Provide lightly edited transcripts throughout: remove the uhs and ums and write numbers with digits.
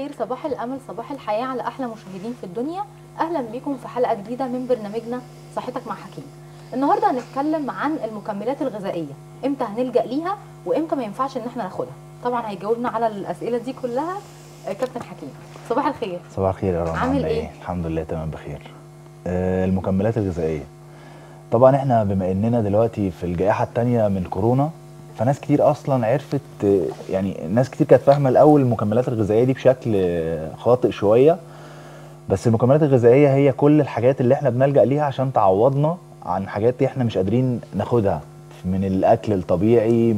الخير، صباح الامل، صباح الحياه على احلى مشاهدين في الدنيا. اهلا بكم في حلقه جديده من برنامجنا صحتك مع حكيم. النهارده هنتكلم عن المكملات الغذائيه، امتى هنلجا ليها وامتى ما ينفعش ان احنا ناخدها. طبعا هيجاوبنا على الاسئله دي كلها كابتن حكيم. صباح الخير. صباح الخير يا رنا، عامل عامله ايه؟ ايه؟ الحمد لله تمام بخير. المكملات الغذائيه، طبعا احنا بما اننا دلوقتي في الجائحه الثانيه من كورونا، فناس كتير اصلا عرفت، يعني ناس كتير كانت فاهمه الاول المكملات الغذائيه دي بشكل خاطئ شويه. بس المكملات الغذائيه هي كل الحاجات اللي احنا بنلجأ ليها عشان تعوضنا عن حاجات احنا مش قادرين ناخدها من الاكل الطبيعي،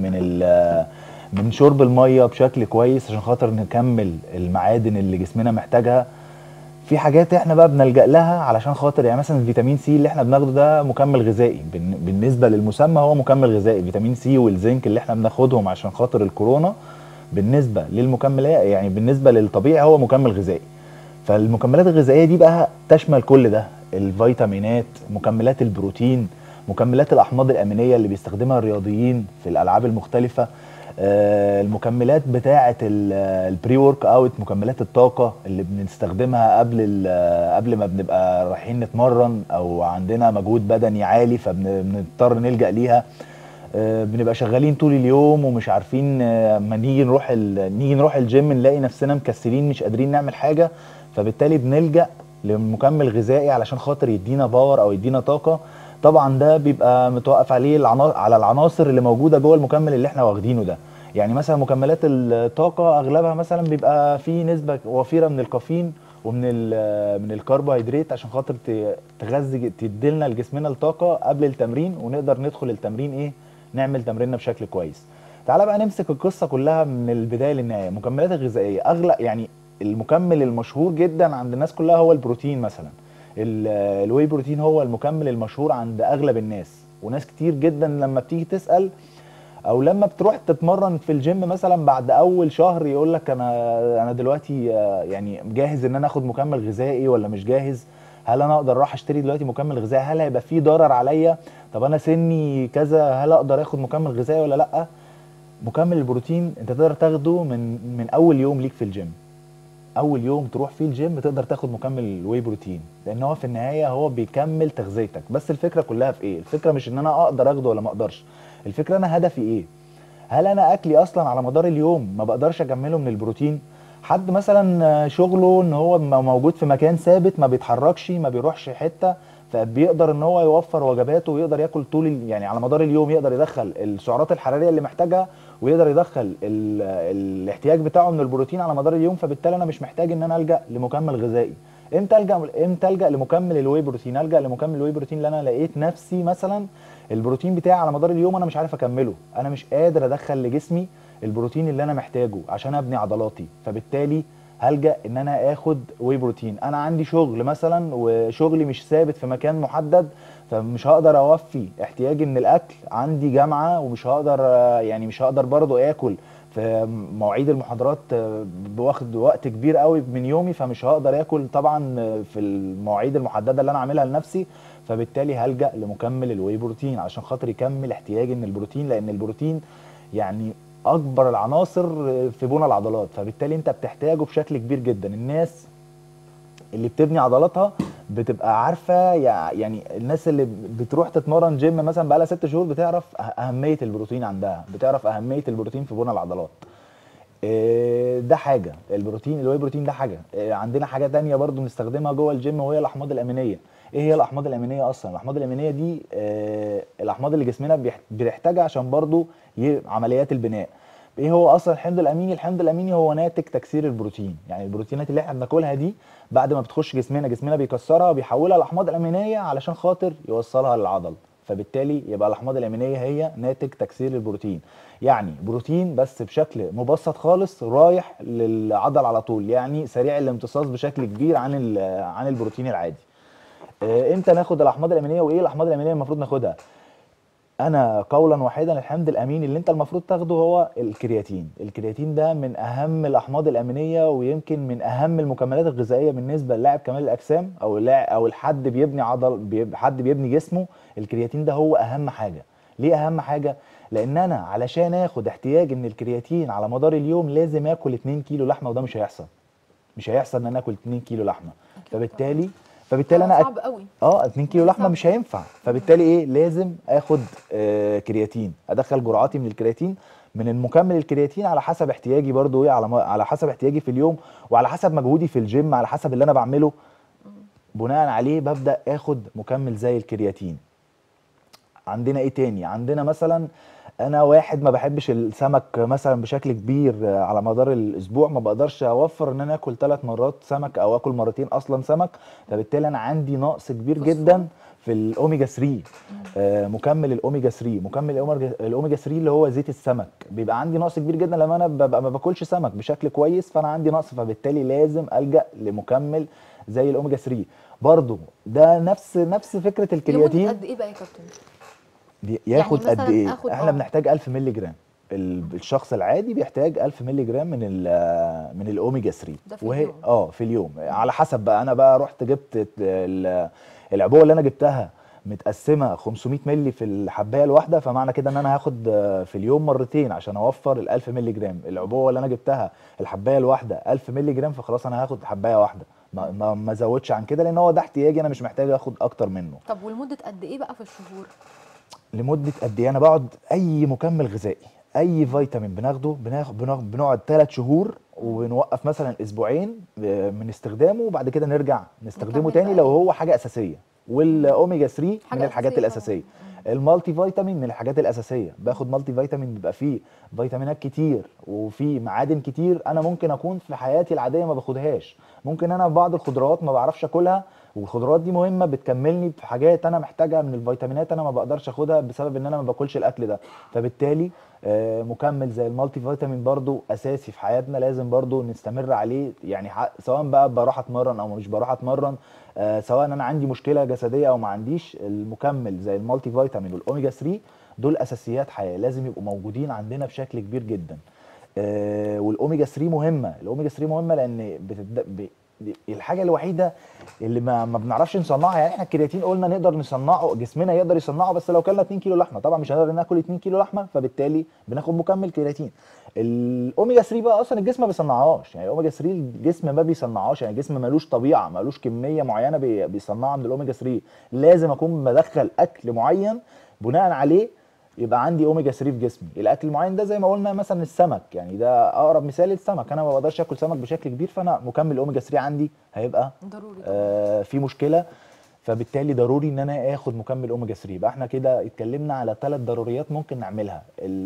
من شرب الميه بشكل كويس عشان خاطر نكمل المعادن اللي جسمنا محتاجها. في حاجات احنا بقى بنلجأ لها علشان خاطر، يعني مثلا فيتامين سي اللي احنا بناخده ده مكمل غذائي، بالنسبه للمسمى هو مكمل غذائي. فيتامين سي والزنك اللي احنا بناخدهم عشان خاطر الكورونا بالنسبه للمكملات، يعني بالنسبه للطبيعي هو مكمل غذائي. فالمكملات الغذائيه دي بقى تشمل كل ده: الفيتامينات، مكملات البروتين، مكملات الاحماض الامينيه اللي بيستخدمها الرياضيين في الالعاب المختلفه، المكملات بتاعه البري ورك اوت، مكملات الطاقه اللي بنستخدمها قبل ما بنبقى رايحين نتمرن او عندنا مجهود بدني عالي فبنضطر نلجأ ليها. بنبقى شغالين طول اليوم ومش عارفين، ما نيجي نروح الجيم نلاقي نفسنا مكسلين مش قادرين نعمل حاجه، فبالتالي بنلجأ لمكمل غذائي علشان خاطر يدينا باور او يدينا طاقه. طبعا ده بيبقى متوقف عليه على العناصر اللي موجوده جوه المكمل اللي احنا واخدينه ده. يعني مثلا مكملات الطاقه اغلبها مثلا بيبقى فيه نسبه وفيره من الكافيين ومن من الكربوهيدرات عشان خاطر تغذي تديلنا لجسمنا الطاقه قبل التمرين ونقدر ندخل التمرين نعمل تمريننا بشكل كويس. تعال بقى نمسك القصه كلها من البدايه للنهايه. المكملات الغذائيه اغلى، يعني المكمل المشهور جدا عند الناس كلها هو البروتين مثلا. الواي بروتين هو المكمل المشهور عند اغلب الناس، وناس كتير جدا لما بتيجي تسال او لما بتروح تتمرن في الجيم مثلا بعد اول شهر يقول لك انا دلوقتي يعني جاهز ان انا اخد مكمل غذائي ولا مش جاهز؟ هل انا اقدر اروح اشتري دلوقتي مكمل غذائي؟ هل هيبقى فيه ضرر عليا؟ طب انا سني كذا، هل اقدر اخد مكمل غذائي ولا لا؟ مكمل البروتين انت تقدر تاخده من اول يوم ليك في الجيم. اول يوم تروح فيه الجيم تقدر تاخد مكمل الواي بروتين، لان هو في النهايه هو بيكمل تغذيتك. بس الفكره كلها في ايه؟ الفكره مش ان انا اقدر اخده ولا ما اقدرش، الفكره انا هدفي ايه. هل انا اكلي اصلا على مدار اليوم ما بقدرش اكمله من البروتين؟ حد مثلا شغله ان هو موجود في مكان ثابت ما بيتحركش ما بيروحش حته، فبيقدر ان هو يوفر وجباته ويقدر ياكل يعني على مدار اليوم يقدر يدخل السعرات الحراريه اللي محتاجها ويقدر يدخل الاحتياج بتاعه من البروتين على مدار اليوم. فبالتالي انا مش محتاج ان انا الجا لمكمل غذائي. امتى الجا لمكمل الواي بروتين؟ الجا لمكمل الواي بروتين اللي انا لقيت نفسي مثلا البروتين بتاعي على مدار اليوم انا مش عارف اكمله، انا مش قادر ادخل لجسمي البروتين اللي انا محتاجه عشان ابني عضلاتي. فبالتالي هلجأ ان انا اخد واي بروتين. انا عندي شغل مثلا وشغلي مش ثابت في مكان محدد، فمش هقدر اوفي احتياجي من الاكل، عندي جامعة ومش هقدر، يعني مش هقدر برضو اكل في مواعيد المحاضرات، بواخد وقت كبير قوي من يومي، فمش هقدر اكل طبعا في المواعيد المحددة اللي انا عاملها لنفسي. فبالتالي هلجأ لمكمل الواي بروتين عشان خاطر يكمل احتياجي من البروتين، لان البروتين يعني اكبر العناصر في بناء العضلات، فبالتالي انت بتحتاجه بشكل كبير جدا. الناس اللي بتبني عضلاتها بتبقى عارفه، يعني الناس اللي بتروح تتمرن جيم مثلا بقالها 6 شهور بتعرف اهميه البروتين عندها، بتعرف اهميه البروتين في بناء العضلات. ده حاجه البروتين الواي بروتين ده حاجه. عندنا حاجه تانية برضو بنستخدمها جوه الجيم وهي الاحماض الامينيه. ايه هي الاحماض الامينيه اصلا؟ الاحماض الامينيه دي الاحماض اللي جسمنا بيحتاجها عشان برضو عمليات البناء. ايه هو اصلا الحمض الاميني؟ الحمض الاميني هو ناتج تكسير البروتين، يعني البروتينات اللي احنا بناكلها دي بعد ما بتخش جسمنا بيكسرها وبيحولها لاحماض امينيه علشان خاطر يوصلها للعضل. فبالتالي يبقى الاحماض الامينيه هي ناتج تكسير البروتين، يعني بروتين بس بشكل مبسط خالص رايح للعضل على طول، يعني سريع الامتصاص بشكل كبير عن البروتين العادي. امتى ناخد الاحماض الامينيه وايه الاحماض الامينيه المفروض ناخدها؟ انا قولا واحدا الحمض الاميني اللي انت المفروض تاخده هو الكرياتين. الكرياتين ده من اهم الاحماض الامينيه ويمكن من اهم المكملات الغذائيه بالنسبه للاعب كمال الاجسام او الحد بيبني حد بيبني جسمه. الكرياتين ده هو اهم حاجه. ليه اهم حاجه؟ لان انا علشان اخد احتياجي من الكرياتين على مدار اليوم لازم اكل 2 كيلو لحمه، وده مش هيحصل. مش هيحصل ان انا اكل 2 كيلو لحمه. أكيد فبالتالي انا صعب قوي. 2 كيلو لحمه صعب. مش هينفع. فبالتالي ايه، لازم اخد كرياتين، ادخل جرعاتي من الكرياتين، من المكمل الكرياتين على حسب احتياجي برضو ايه، على حسب احتياجي في اليوم، وعلى حسب مجهودي في الجيم، على حسب اللي انا بعمله. بناء عليه ببدا اخد مكمل زي الكرياتين. عندنا ايه تاني؟ عندنا مثلا انا واحد ما بحبش السمك مثلا بشكل كبير على مدار الاسبوع، ما بقدرش اوفر ان انا اكل 3 مرات سمك او اكل مرتين اصلا سمك. فبالتالي انا عندي نقص كبير جدا في الاوميجا 3. مكمل الاوميجا 3، مكمل الاوميجا 3 اللي هو زيت السمك، بيبقى عندي نقص كبير جدا لما انا ببقى ما باكلش سمك بشكل كويس، فانا عندي نقص، فبالتالي لازم الجا لمكمل زي الاوميجا 3. برضو ده نفس فكره لمده الكرياتين. قد ايه بقى يا كابتن؟ ياخد يعني قد مثلا ايه؟ اخد احنا بنحتاج 1000 مللي جرام. الشخص العادي بيحتاج 1000 مللي جرام من الاوميجا 3، ده في وهي اليوم. في اليوم. على حسب بقى، انا بقى رحت جبت العبوه اللي انا جبتها متقسمه 500 مللي في الحبايه الواحده، فمعنى كده ان انا هاخد في اليوم مرتين عشان اوفر ال 1000 مللي جرام. العبوه اللي انا جبتها الحبايه الواحده 1000 مللي جرام، فخلاص انا هاخد حبايه واحده، ما ازودش عن كده، لان هو ده احتياجي، انا مش محتاج اخد اكتر منه. طب ولمده قد ايه بقى في الشهور؟ لمده قد ايه؟ انا بقعد اي مكمل غذائي، اي فيتامين بنقعد 3 شهور، وبنوقف مثلا اسبوعين من استخدامه، وبعد كده نرجع نستخدمه نكمل تاني بقى لو ايه؟ هو حاجه اساسيه. والاوميجا 3 من حاجه الحاجات اساسيه الاساسيه. طبعا. المالتي فيتامين من الحاجات الاساسيه، باخد مالتي فيتامين بيبقى فيه فيتامينات كتير وفيه معادن كتير، انا ممكن اكون في حياتي العاديه ما باخدهاش. ممكن انا بعض الخضروات ما بعرفش اكلها، والخضروات دي مهمه، بتكملني في حاجات انا محتاجها من الفيتامينات، انا ما بقدرش اخدها بسبب ان انا ما باكلش الاكل ده. فبالتالي مكمل زي المالتي فيتامين برضو اساسي في حياتنا، لازم برضو نستمر عليه. يعني سواء بقى بروح اتمرن او مش بروح اتمرن، سواء انا عندي مشكله جسديه او ما عنديش، المكمل زي المالتي فيتامين والاوميجا 3 دول اساسيات حياه، لازم يبقوا موجودين عندنا بشكل كبير جدا. والاوميجا 3 مهمه، الاوميجا 3 مهمه لان دي الحاجه الوحيده اللي ما بنعرفش نصنعها. يعني احنا الكرياتين قلنا نقدر نصنعه، جسمنا يقدر يصنعه، بس لو كلنا 2 كيلو لحمه طبعا مش هنقدر ناكل 2 كيلو لحمه، فبالتالي بناخد مكمل كرياتين. الاوميجا 3 بقى اصلا الجسم ما بيصنعهاش، يعني الاوميجا 3 الجسم ما بيصنعهاش، يعني الجسم ملوش طبيعه، ملوش كميه معينه بيصنعها من الاوميجا 3. لازم اكون بدخل اكل معين بناء عليه يبقى عندي اوميجا 3 في جسمي. الاكل المعين ده زي ما قلنا مثلا السمك، يعني ده اقرب مثال للسمك، انا ما بقدرش اكل سمك بشكل كبير، فانا مكمل الاوميجا 3 عندي هيبقى ضروري طبعا. في مشكله. فبالتالي ضروري ان انا اخد مكمل اوميجا 3. يبقى احنا كده اتكلمنا على 3 ضروريات ممكن نعملها.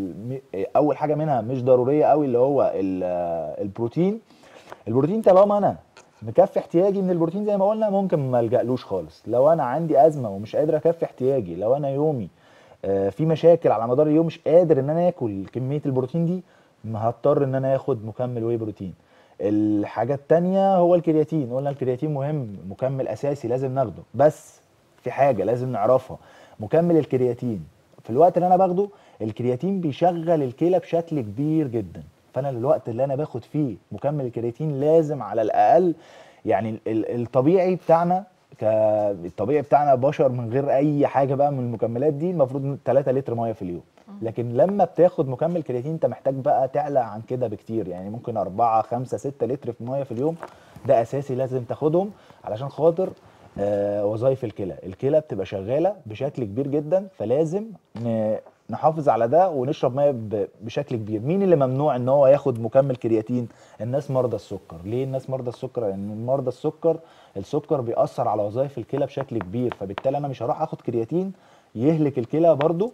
اول حاجه منها مش ضروريه قوي، اللي هو البروتين. البروتين طالما انا مكفي احتياجي من البروتين زي ما قلنا، ممكن ما الجألوش خالص. لو انا عندي ازمه ومش قادر اكفي احتياجي، لو انا يومي في مشاكل على مدار اليوم، مش قادر ان انا اكل كميه البروتين دي، هضطر ان انا اخد مكمل واي بروتين. الحاجه التانية هو الكرياتين. قلنا الكرياتين مهم، مكمل اساسي لازم ناخده، بس في حاجه لازم نعرفها. مكمل الكرياتين في الوقت اللي انا باخده، الكرياتين بيشغل الكلى بشكل كبير جدا، فانا الوقت اللي انا باخد فيه مكمل الكرياتين لازم على الاقل، يعني الطبيعي بتاعنا الطبيعي بتاعنا بشر من غير اي حاجه بقى من المكملات دي، المفروض 3 لتر ميه في اليوم. لكن لما بتاخد مكمل كرياتين انت محتاج بقى تعلى عن كده بكتير، يعني ممكن 4 5 6 لتر في ميه في اليوم. ده اساسي لازم تاخدهم علشان خاطر وظائف الكلى بتبقى شغاله بشكل كبير جدا، فلازم نحافظ على ده ونشرب ميه بشكل كبير. مين اللي ممنوع ان هو ياخد مكمل كرياتين؟ الناس مرضى السكر. ليه الناس مرضى السكر؟ لان مرضى السكر بيأثر على وظائف الكلى بشكل كبير، فبالتالي انا مش هروح اخد كرياتين يهلك الكلى برضو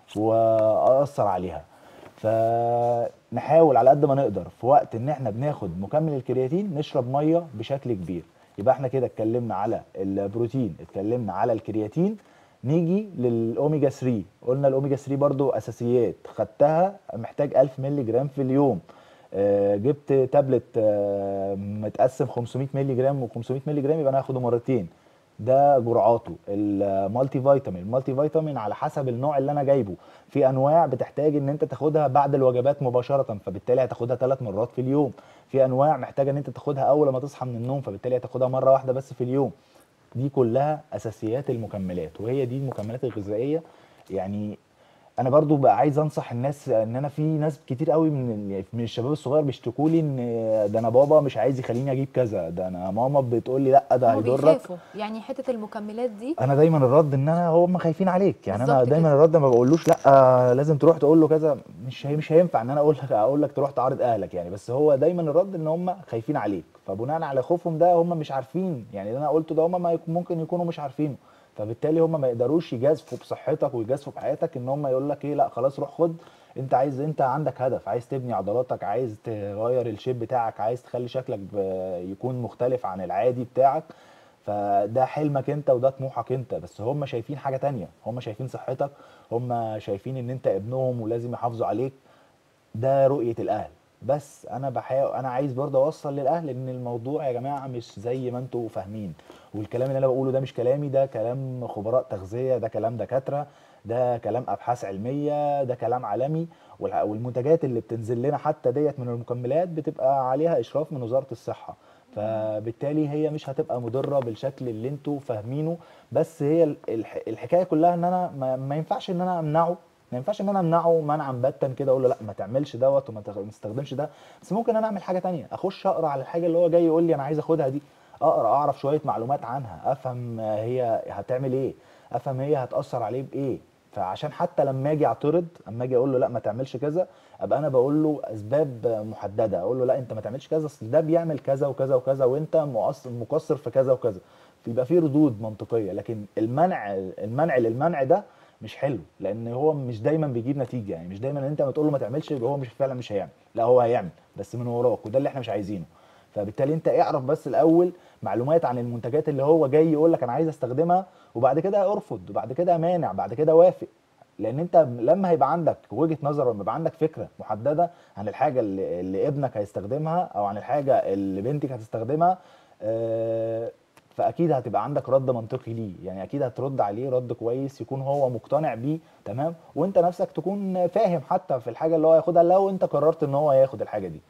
واثر عليها. فنحاول على قد ما نقدر في وقت ان احنا بناخد مكمل الكرياتين نشرب ميه بشكل كبير. يبقى احنا كده اتكلمنا على البروتين، اتكلمنا على الكرياتين. نيجي للاوميجا 3. قلنا الاوميجا 3 برضو اساسيات، خدتها محتاج 1000 مللي جرام في اليوم. جبت تابلت متقسم 500 مللي جرام و500 مللي جرام، يبقى انا هاخده مرتين. ده جرعاته. المالتي فيتامين على حسب النوع اللي انا جايبه، في انواع بتحتاج ان انت تاخدها بعد الوجبات مباشره، فبالتالي هتاخدها 3 مرات في اليوم. في انواع محتاجه ان انت تاخدها اول ما تصحى من النوم، فبالتالي هتاخدها مره واحده بس في اليوم. دي كلها اساسيات المكملات، وهي دي المكملات الغذائيه. يعني انا برضو بقى عايز انصح الناس ان انا في ناس كتير قوي من الشباب الصغير بيشتكوا لي ان ده انا بابا مش عايز يخليني اجيب كذا، ده انا ماما بتقول لي لا ده هما هيضرك. بيخافوا يعني حته المكملات دي. انا دايما الرد ان انا هم خايفين عليك، يعني انا بالظبط دايما كده. الرد ما بقولوش لا لازم تروح تقول له كذا، مش هينفع ان انا اقول لك تروح تعارض اهلك يعني، بس هو دايما الرد ان هم خايفين عليك، فبناء على خوفهم ده هم مش عارفين يعني اللي انا قلته ده هم ما ممكن يكونوا مش عارفينه، فبالتالي هم ما يقدروش يجازفوا بصحتك ويجازفوا بحياتك ان هم يقول لك ايه لا خلاص روح خد. انت عندك هدف، عايز تبني عضلاتك، عايز تغير الشيب بتاعك، عايز تخلي شكلك يكون مختلف عن العادي بتاعك، فده حلمك انت وده طموحك انت، بس هم شايفين حاجة تانية، هم شايفين صحتك، هم شايفين ان انت ابنهم ولازم يحافظوا عليك. ده رؤية الاهل. بس انا بحاول، انا عايز برضه اوصل للاهل ان الموضوع يا جماعة مش زي ما انتوا فاهمين، والكلام اللي انا بقوله ده مش كلامي، ده كلام خبراء تغذية، ده كلام دكاترة، ده كلام ابحاث علمية، ده كلام عالمي، والمنتجات اللي بتنزل لنا حتى ديت من المكملات بتبقى عليها اشراف من وزارة الصحة، فبالتالي هي مش هتبقى مضره بالشكل اللي انتوا فاهمينه. بس هي الحكايه كلها ان انا ما ينفعش ان انا امنعه، ما ينفعش ان انا امنعه منعا باتا كده اقول له لا ما تعملش دوت وما تستخدمش ده، بس ممكن انا اعمل حاجه تانية، اخش اقرا على الحاجه اللي هو جاي يقول لي انا عايز اخدها دي، اقرا اعرف شويه معلومات عنها، افهم هي هتعمل ايه، افهم هي هتاثر عليه بايه، فعشان حتى لما اجي اعترض، اما اجي اقول له لا ما تعملش كذا، ابقى انا بقول له اسباب محدده، اقول له لا انت ما تعملش كذا اصل ده بيعمل كذا وكذا وكذا وانت مقصر في كذا وكذا، يبقى في ردود منطقيه. لكن المنع للمنع ده مش حلو، لان هو مش دايما بيجيب نتيجه، يعني مش دايما ان انت ما تقول له ما تعملش يبقى هو مش فعلا مش هيعمل، لا هو هيعمل بس من وراك، وده اللي احنا مش عايزينه. فبالتالي انت اعرف بس الاول معلومات عن المنتجات اللي هو جاي يقول لك انا عايز استخدمها، وبعد كده ارفض، وبعد كده مانع، بعد كده وافق. لان انت لما هيبقى عندك وجهة نظر، ولما يبقى عندك فكرة محددة عن الحاجة اللي ابنك هيستخدمها او عن الحاجة اللي بنتك هتستخدمها، فاكيد هتبقى عندك رد منطقي ليه، يعني اكيد هترد عليه رد كويس يكون هو مقتنع بيه، تمام، وانت نفسك تكون فاهم حتى في الحاجة اللي هو هياخدها لو انت قررت ان هو ياخد الحاجة دي.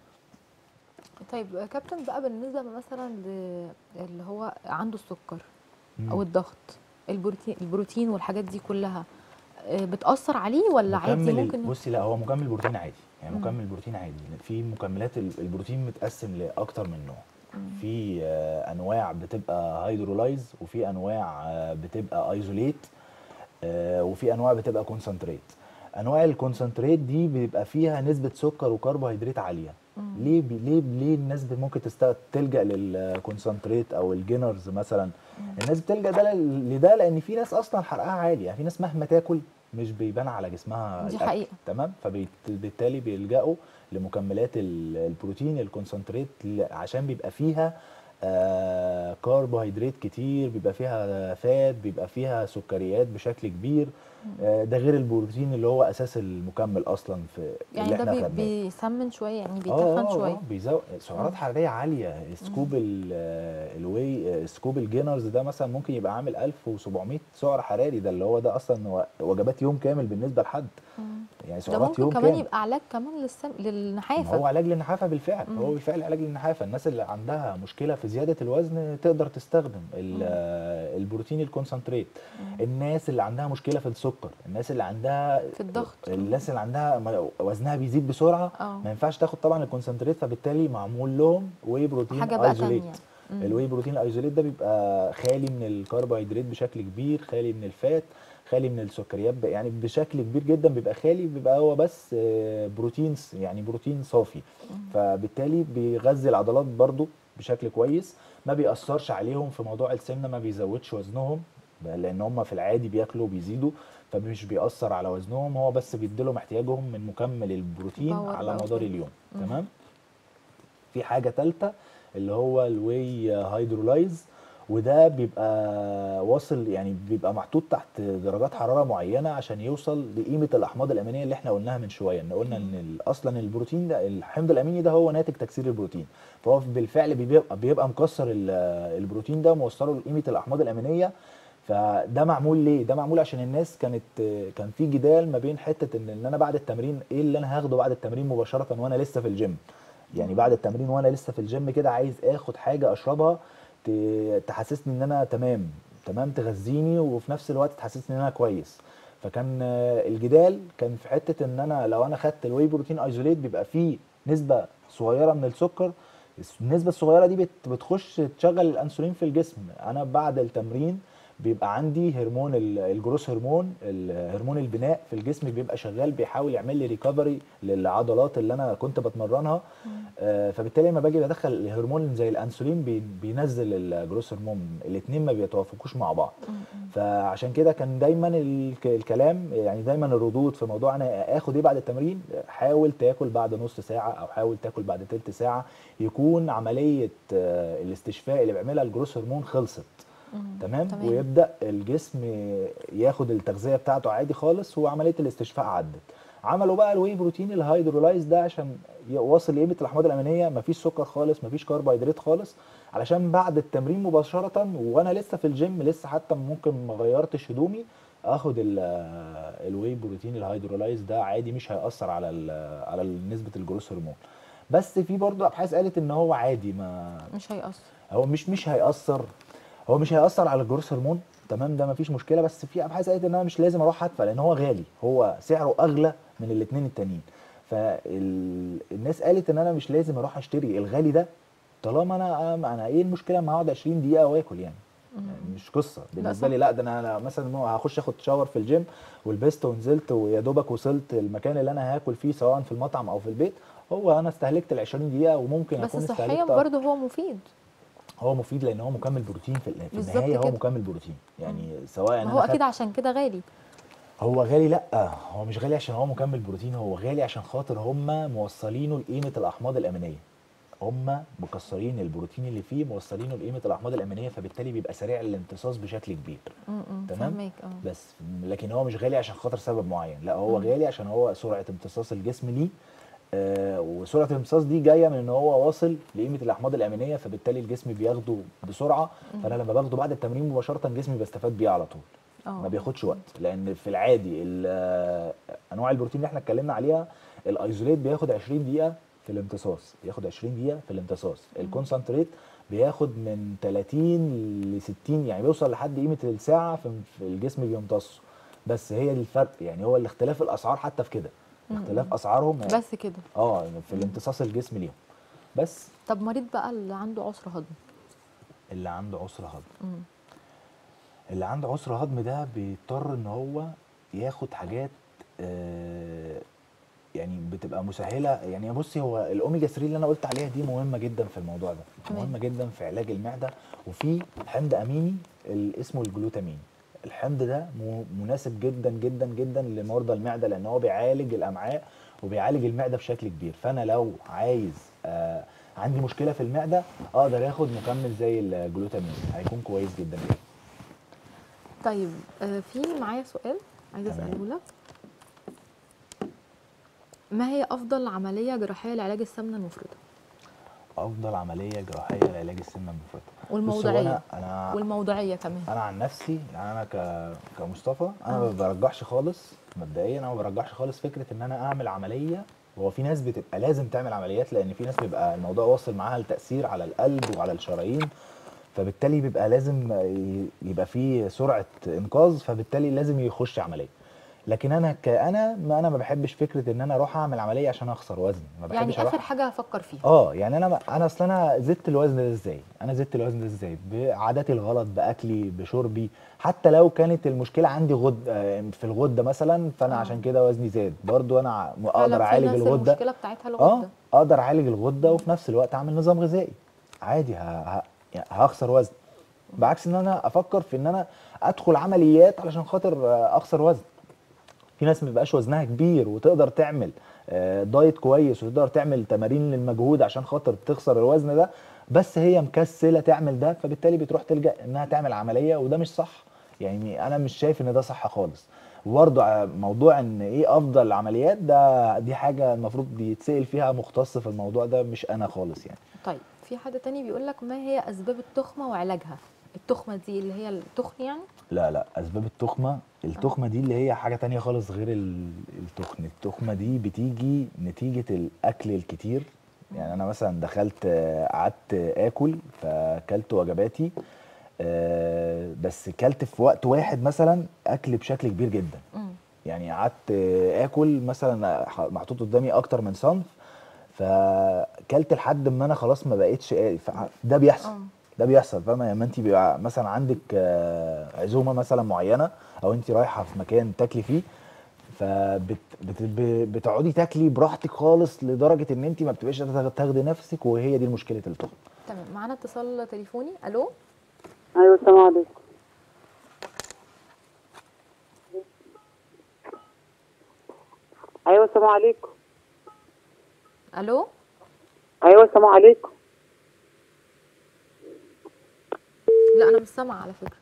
طيب كابتن بقى بالنسبه مثلا اللي هو عنده السكر او مم. الضغط، البروتين والحاجات دي كلها بتأثر عليه ولا عادي ممكن؟ بصي لا هو مكمل بروتين عادي، يعني مم. مكمل بروتين عادي، في مكملات البروتين متقسم لاكتر من نوع، في انواع بتبقى هيدرولايز، وفي انواع بتبقى ايزوليت، وفي انواع بتبقى كونسنتريت. انواع الكونسنتريت دي بيبقى فيها نسبة سكر وكربوهيدرات عالية. ليه الناس ممكن تلجأ للكونسنتريت او الجينرز مثلا؟ الناس بتلجأ ده لده لان في ناس اصلا حرقها عالي، يعني في ناس مهما تاكل مش بيبان على جسمها دي الاكل، حقيقة. تمام، فبالتالي بيلجأوا لمكملات البروتين الكونسنتريت عشان بيبقى فيها كربوهيدرات كتير، بيبقى فيها فات، بيبقى فيها سكريات بشكل كبير، ده غير البروتين اللي هو اساس المكمل اصلا في يعني اللي ده احنا خدناه. بيسمن شوية، يعني بيتخن شوية. بيزود سعرات حراريه عاليه، سكوب الواي سكوب الجينرز ده مثلا ممكن يبقى عامل 1700 سعر حراري، ده اللي هو ده اصلا وجبات يوم كامل بالنسبه لحد، يعني ده سعرات ممكن يوم كمان كامل. يبقى علاج كمان ما للنحافة. هو علاج للنحافه بالفعل، هو بالفعل علاج للنحافه. الناس اللي عندها مشكله في زياده الوزن تقدر تستخدم البروتين الكونسنتريت. الناس اللي عندها مشكله في السكر، الناس اللي عندها في الضغط. الناس اللي عندها وزنها بيزيد بسرعه، ما ينفعش تاخد طبعا الكونسنتريت، فبالتالي معمول لهم واي بروتين حاجة بقى ايزوليت. تانية. الواي بروتين الايزوليت ده بيبقى خالي من الكربوهيدرات بشكل كبير، خالي من الفات، خالي من السكريات، يعني بشكل كبير جدا بيبقى خالي، بيبقى هو بس بروتين، يعني بروتين صافي، فبالتالي بيغذي العضلات برضو بشكل كويس، ما بيأثرش عليهم في موضوع السمنه، ما بيزودش وزنهم لان هم في العادي بياكلوا وبيزيدوا، فمش بيأثر على وزنهم، هو بس بيديلهم احتياجهم من مكمل البروتين باور على بقى مدار وكده. اليوم. تمام. في حاجه ثالثه اللي هو الواي هيدرولايز، وده بيبقى واصل، يعني بيبقى محطوط تحت درجات حراره معينه عشان يوصل لقيمه الاحماض الامينيه اللي احنا قلناها من شويه، ان قلنا ان اصلا البروتين ده الحمض الاميني ده هو ناتج تكسير البروتين، فهو بالفعل بيبقى مكسر البروتين ده وموصله لقيمه الاحماض الامينيه. فده معمول ليه؟ ده معمول عشان الناس كان في جدال ما بين حته ان انا بعد التمرين ايه اللي انا هاخده بعد التمرين مباشره وانا لسه في الجيم، يعني بعد التمرين وانا لسه في الجيم كده عايز اخد حاجه اشربها تحسسني ان انا تمام، تغذيني وفي نفس الوقت تحسسني ان انا كويس. فكان الجدال كان في حته ان انا لو انا خدت الواي بروتين ايزوليت بيبقى فيه نسبه صغيره من السكر. النسبه الصغيره دي بتخش تشغل الانسولين في الجسم. انا بعد التمرين بيبقى عندي هرمون الجروس هرمون، هرمون البناء في الجسم بيبقى شغال بيحاول يعمل لي ريكفري للعضلات اللي انا كنت بتمرنها. فبالتالي لما باجي بدخل الهرمون زي الانسولين بينزل الجروس هرمون، الاثنين ما بيتوافقوش مع بعض. فعشان كده كان دايما الكلام يعني دايما الردود في موضوع انا اخد ايه بعد التمرين، حاول تاكل بعد نص ساعه او حاول تاكل بعد تلت ساعه يكون عمليه الاستشفاء اللي بيعملها الجروس هرمون خلصت. تمام. ويبدا الجسم ياخد التغذيه بتاعته عادي خالص وعمليه الاستشفاء عدت. عملوا بقى الواي بروتين الهيدرولايز ده عشان يوصل لقيمه الاحماض الامينيه، مفيش سكر خالص، مفيش كربوهيدرات خالص، علشان بعد التمرين مباشره وانا لسه في الجيم لسه حتى ممكن ما غيرتش هدومي اخد الواي بروتين الهيدرولايز ده عادي، مش هيأثر على نسبه الجروس هرمون. بس في برضه ابحاث قالت ان هو عادي ما مش هيأثر. هو مش هيأثر، هو مش هيأثر على الجروس هرمون. تمام، ده مفيش مشكله. بس في ابحاث قالت ان انا مش لازم اروح ادفع لان هو غالي، هو سعره اغلى من الاثنين التانيين. فالناس قالت ان انا مش لازم اروح اشتري الغالي ده طالما انا ايه المشكله ما اقعد 20 دقيقه واكل يعني. مش قصه بالنسبه لي. لا ده انا مثلا هخش اخد شاور في الجيم ولبست ونزلت ويا دوبك وصلت المكان اللي انا هاكل فيه سواء في المطعم او في البيت، هو انا استهلكت ال 20 دقيقه وممكن بس اكون صحيا استهلكت برضه هو مفيد. هو مفيد لان هو مكمل بروتين في النهايه، هو مكمل بروتين يعني سواء ما هو اكيد عشان كده غالي. هو غالي. لا هو مش غالي عشان هو مكمل بروتين، هو غالي عشان خاطر هم موصلينه لقيمه الاحماض الامينيه، هم مكسرين البروتين اللي فيه موصلينه لقيمه الاحماض الامينيه، فبالتالي بيبقى سريع الامتصاص بشكل كبير. تمام. بس لكن هو مش غالي عشان خاطر سبب معين، لا هو غالي عشان هو سرعه امتصاص الجسم ليه. وسرعه الامتصاص دي جايه من ان هو واصل لقيمه الاحماض الامينيه، فبالتالي الجسم بياخده بسرعه. فانا لما باخده بعد التمرين مباشره جسمي بيستفاد بيه على طول. ما بياخدش وقت، لان في العادي انواع البروتين اللي احنا اتكلمنا عليها الايزوليت بياخد 20 دقيقه في الامتصاص، بياخد 20 دقيقه في الامتصاص. الكونسنتريت بياخد من 30 ل 60، يعني بيوصل لحد قيمه الساعه في الجسم بيمتصه. بس هي الفرق يعني هو الاختلاف الاسعار حتى في كده، اختلاف اسعارهم بس كده في الامتصاص الجسم ليهم بس. طب مريض بقى اللي عنده عسر هضم، اللي عنده عسر هضم اللي عنده عسر هضم ده بيضطر ان هو ياخد حاجات يعني بتبقى مسهله. يعني بصي هو الاوميجا 3 اللي انا قلت عليها دي مهمه جدا في الموضوع ده، مهمه جدا في علاج المعده. وفي حمض اميني اسمه الجلوتامين، الحمض ده مناسب جدا جدا جدا لمرضى المعده لان هو بيعالج الامعاء وبيعالج المعده بشكل كبير. فانا لو عايز عندي مشكله في المعده اقدر اخد مكمل زي الجلوتامين، هيكون كويس جدا جدا. طيب في معايا سؤال عايزه اساله لك، ما هي افضل عمليه جراحيه لعلاج السمنه المفرطه؟ افضل عمليه جراحيه لعلاج السمنه المفرطه والموضعيه والموضعيه كمان. انا عن نفسي يعني انا كمصطفى انا ما برجحش خالص مبدئيا، انا ما برجحش خالص فكره ان انا اعمل عمليه. هو في ناس بتبقى لازم تعمل عمليات لان في ناس بيبقى الموضوع واصل معاها لتاثير على القلب وعلى الشرايين، فبالتالي بيبقى لازم يبقى فيه سرعه انقاذ، فبالتالي لازم يخش عمليه. لكن انا ما بحبش فكره ان انا اروح اعمل عمليه عشان اخسر وزن، ما بحبش يعني اخر حاجه هفكر فيها. يعني انا اصل انا زدت الوزن ده ازاي؟ انا زدت الوزن ده ازاي؟ بعاداتي الغلط، باكلي، بشربي. حتى لو كانت المشكله عندي في الغده مثلا، فانا عشان كده وزني زاد، برضو انا اقدر اعالج الغده. المشكله بتاعتها الغده. اقدر اعالج الغده وفي نفس الوقت اعمل نظام غذائي عادي، يعني هخسر وزن. بعكس ان انا افكر في ان انا ادخل عمليات علشان خاطر اخسر وزن. في ناس ما بيبقاش وزنها كبير وتقدر تعمل دايت كويس وتقدر تعمل تمارين للمجهود عشان خاطر تخسر الوزن ده، بس هي مكسله تعمل ده، فبالتالي بتروح تلجأ انها تعمل عمليه، وده مش صح. يعني انا مش شايف ان ده صح خالص. وبرضه موضوع ان ايه افضل العمليات دي حاجه المفروض يتسأل فيها مختص في الموضوع ده، مش انا خالص يعني. طيب في حد تاني بيقول لك ما هي اسباب التخمه وعلاجها؟ التخمه دي اللي هي التخن يعني؟ لا اسباب التخمه دي اللي هي حاجه تانية خالص غير التخن. التخمه دي بتيجي نتيجه الاكل الكتير. يعني انا مثلا دخلت قعدت اكل فاكلت وجباتي، بس كلت في وقت واحد مثلا اكل بشكل كبير جدا. يعني قعدت اكل مثلا محطوط قدامي اكتر من صنف، فكلت لحد ما انا خلاص ما بقتش ده بيحصل. اه ده بيحصل، فاهمه؟ لما انت بيبقى مثلا عندك عزومه مثلا معينه، او انت رايحه في مكان تاكلي فيه، بتقعدي تاكلي براحتك خالص لدرجه ان انت ما بتبقاش قادرة تاخدي نفسك، وهي دي مشكله التخن. تمام. معانا اتصال تليفوني. الو. ايوه السلام عليكم. ايوه السلام عليكم. الو. ايوه السلام عليكم. لا انا مش سامعه على فكره،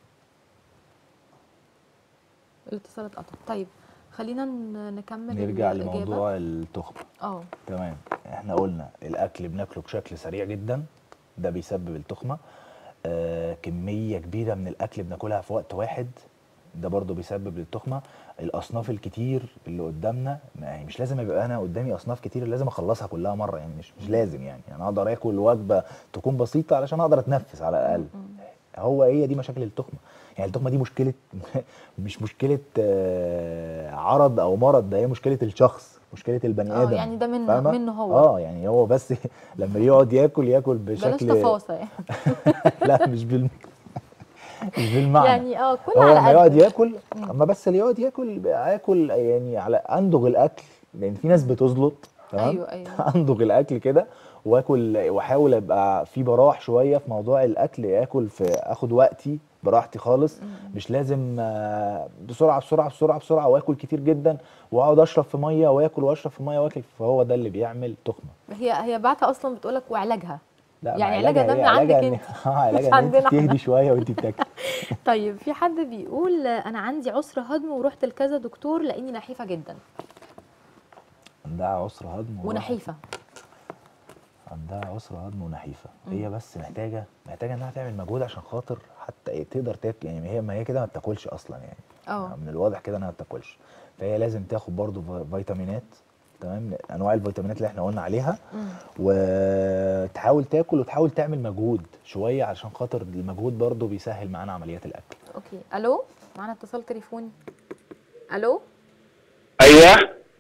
الاتصال اتقطع. طيب خلينا نكمل نرجع الاجابه. لموضوع التخمه. اه تمام. احنا قلنا الاكل بناكله بشكل سريع جدا، ده بيسبب التخمه. كميه كبيره من الاكل بناكلها في وقت واحد، ده برضو بيسبب التخمه. الاصناف الكتير اللي قدامنا، يعني مش لازم يبقى انا قدامي اصناف كتير لازم اخلصها كلها مره، يعني مش لازم، يعني انا اقدر اكل وجبه تكون بسيطه علشان اقدر اتنفس على الاقل. هي دي مشاكل التخمه. يعني التخمه دي مشكله مش مشكله عرض او مرض، ده هي مشكله الشخص، مشكله البني اه ادم. يعني ده فاهمه؟ منه هو. يعني هو بس لما يقعد ياكل بلاش بشكل تفاصيل يعني. لا مش بالمعنى. يعني كل هو لما على يقعد قد. ياكل، اما بس اللي يقعد ياكل يعني على اندغ الاكل، لان في ناس بتزلط. تمام. ايوه ايوه. اندغ الاكل كده، واكل واحاول ابقى في براح شويه في موضوع الاكل، اخد وقتي براحتي خالص. مش لازم بسرعه بسرعه بسرعه بسرعه واكل كتير جدا، واقعد اشرب في ميه واكل واشرب في ميه واكل، فهو ده اللي بيعمل تخمه. هي بعتها اصلا بتقولك وعلاجها. لا، ما يعني علاجها علاجها ده ايه؟ من علاجها عندك ان انت علاجها مش ان انت عندنا احنا. تهدي شويه وانت بتاكلي. طيب في حد بيقول انا عندي عسر هضم ورحت لكذا دكتور لاني نحيفه جدا. عندها عسر هضم ونحيفه. عندها عسر هضم ونحيفه. هي بس محتاجه انها تعمل مجهود عشان خاطر حتى تقدر تاكل. يعني ما هي كده ما بتاكلش اصلا يعني. اه من الواضح كده انها ما بتاكلش. فهي لازم تاخد برضو فيتامينات. تمام. انواع الفيتامينات اللي احنا قلنا عليها، وتحاول تاكل وتحاول تعمل مجهود شويه عشان خاطر المجهود برضو بيسهل معانا عمليات الاكل. اوكي. الو. معانا اتصال تليفوني. الو. ايوه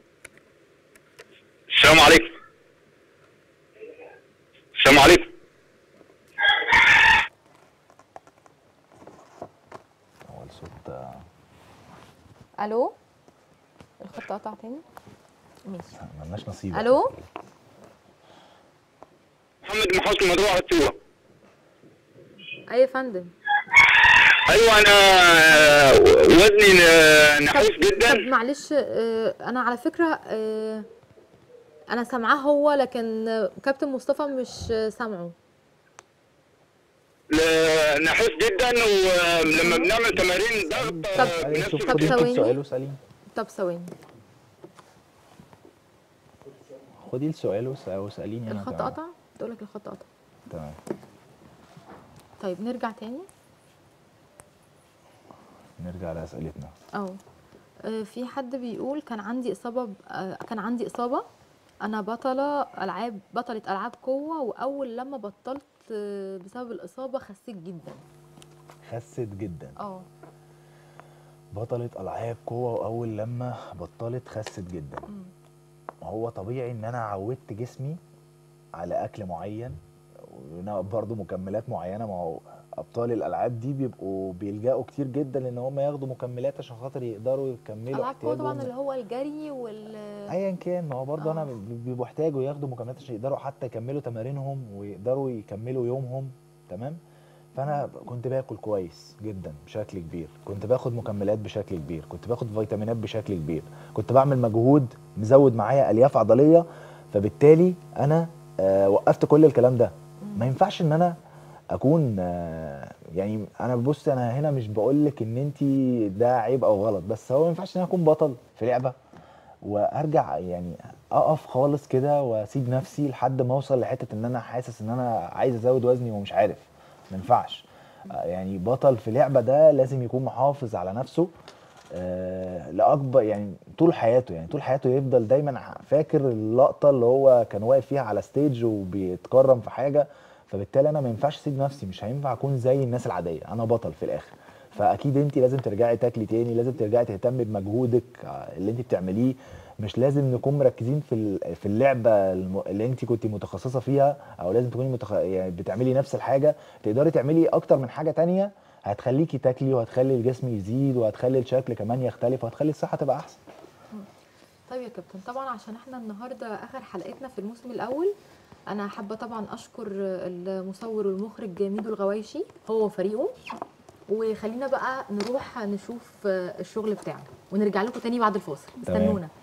السلام عليكم. السلام عليكم. هو الصوت الو. الخط قطع تاني. ماشي. ملناش نصيب. الو. محمد بن حسن مدروع التوه. اي يا فندم. ايوه انا وزني نحيف طب جدا. معلش انا على فكره انا سامعاه هو، لكن كابتن مصطفى مش سامعه. نحيف جدا، ولما بنعمل تمارين ضغط طب بنفس شوف، طب خدي انت ثواني. السؤال واساليه. طب ثواني. خدي السؤال واساليني انا الخط كمان. قطع. بتقولك الخط قطع. تمام. طيب نرجع تاني. نرجع لاسئلتنا. في حد بيقول كان عندي اصابه. انا بطله العاب قوه، واول لما بطلت بسبب الاصابه خسيت جدا. خست جدا. اه بطلة ألعاب قوة، وأول لما بطلت خست جدا. هو طبيعي إن أنا عودت جسمي على أكل معين، برضه مكملات معينة. ما هو أبطال الألعاب دي بيبقوا بيلجأوا كتير جدا إن هم ياخدوا مكملات عشان خاطر يقدروا يكملوا العاب قوه طبعا، احتياجهم. اللي هو الجري ايا كان، ما هو برضه آه. انا بيبقوا احتاجوا ياخدوا مكملات عشان يقدروا حتى يكملوا تمارينهم ويقدروا يكملوا يومهم. تمام. فانا كنت باكل كويس جدا بشكل كبير، كنت باخد مكملات بشكل كبير، كنت باخد فيتامينات بشكل كبير، كنت بعمل مجهود مزود معايا الياف عضليه. فبالتالي انا وقفت كل الكلام ده. ما ينفعش ان انا اكون يعني انا بص، انا هنا مش بقول لك ان انت ده عيب او غلط، بس هو ما ينفعش ان انا اكون بطل في لعبه وارجع يعني اقف خالص كده واسيب نفسي لحد ما اوصل لحته ان انا حاسس ان انا عايز ازود وزني ومش عارف. ما ينفعش. يعني بطل في لعبه ده لازم يكون محافظ على نفسه لاكبر، يعني طول حياته. يعني طول حياته يفضل دايما فاكر اللقطه اللي هو كان واقف فيها على ستيج وبيتكرم في حاجه. فبالتالي انا ما ينفعش اسيب نفسي، مش هينفع اكون زي الناس العاديه، انا بطل في الاخر. فاكيد انت لازم ترجعي تاكلي تاني، لازم ترجعي تهتمي بمجهودك اللي انت بتعمليه. مش لازم نكون مركزين في اللعبه اللي انت كنت متخصصه فيها، او لازم تكوني يعني بتعملي نفس الحاجه. تقدري تعملي اكتر من حاجه تانية هتخليكي تاكلي، وهتخلي الجسم يزيد، وهتخلي الشكل كمان يختلف، وهتخلي الصحه تبقى احسن. طيب يا كابتن، طبعا عشان احنا النهارده اخر حلقتنا في الموسم الاول، انا حابه طبعا اشكر المصور والمخرج ميدو الغوايشي هو وفريقه. وخلينا بقى نروح نشوف الشغل بتاعنا ونرجع لكم تاني بعد الفاصل. استنونا.